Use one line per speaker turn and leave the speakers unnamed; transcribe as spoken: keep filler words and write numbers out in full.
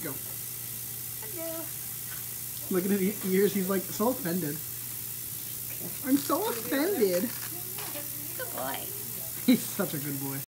go. Look at his ears. He's like so offended. I'm so offended.
Good boy.
He's such a good boy.